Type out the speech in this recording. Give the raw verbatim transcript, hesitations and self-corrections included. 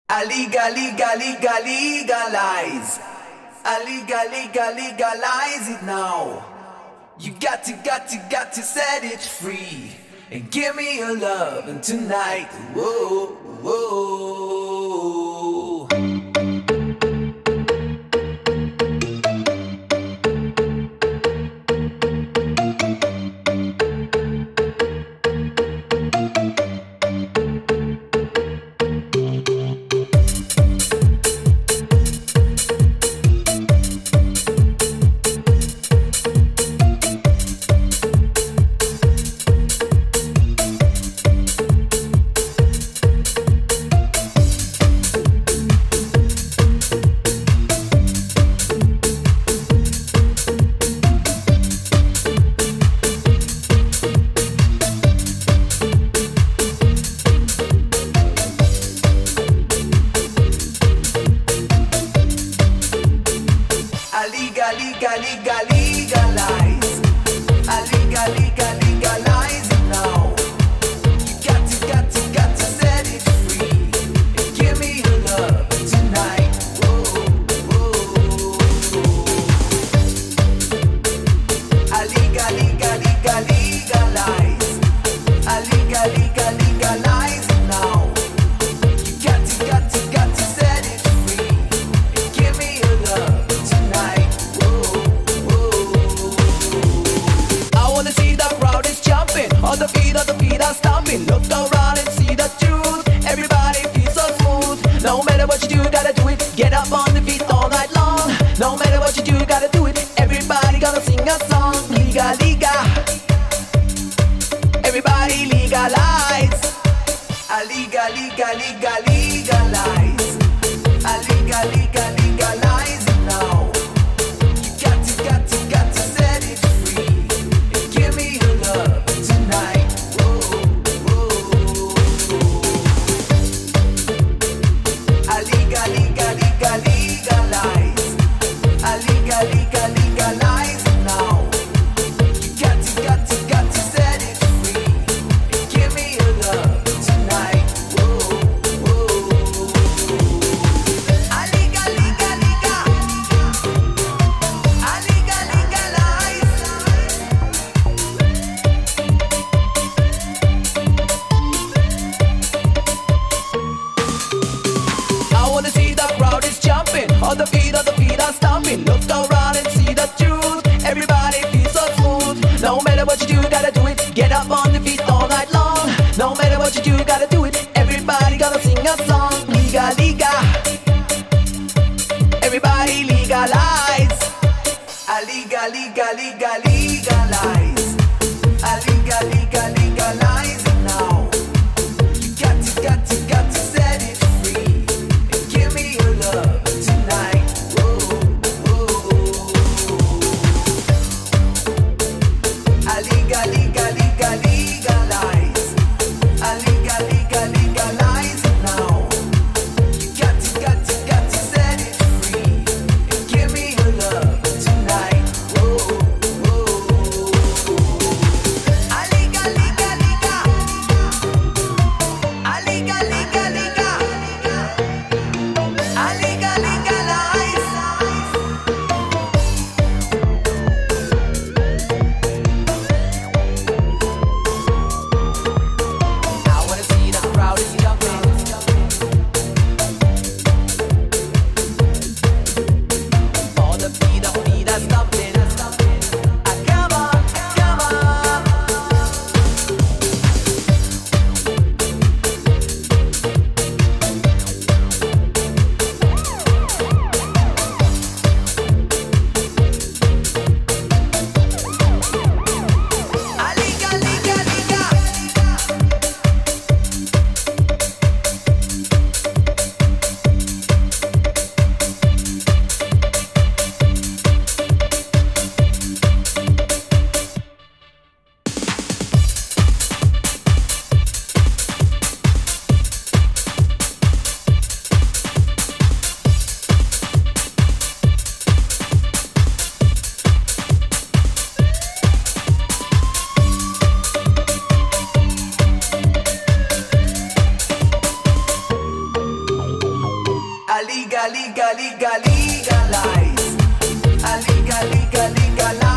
I legal, legal, legal, legalize. I legal, legal, legalize it now. You got to, got to, got to set it free and give me your love and tonight. Whoa, whoa. Legal, legal, legal, legalize. I legal, legal, legalize it now. You got to, got to, got to set it free and give me your love tonight. Whoa, whoa. I legal, legal, legal, legalize. I legal, legal, legalize it now. You got to, got to, got to set it free and give me your love. On the feet, on the feet are stomping. Look around and see the truth. Everybody feels so smooth. No matter what you do, gotta do it. Get up on the feet all night long. No matter what you do, gotta do it. Everybody gonna sing a song. Liga, liga. Everybody legalize. A liga, liga, liga, legalize. A liga, liga, legalize it now. You got to, got to, got to set it free and give me your love. On the feet, on the feet are stomping. Look around and see the truth. Everybody feels so smooth. No matter what you do, gotta do it. Get up on the feet all night long. No matter what you do, gotta do it. Everybody gonna sing a song. Liga, liga. Everybody legalize. A liga, liga, liga, legalize. A liga, liga, legalize it now. You got to, got to, got to set it free and give me your love. I legal, legal, legal, legalize. I legal, legal, legalize.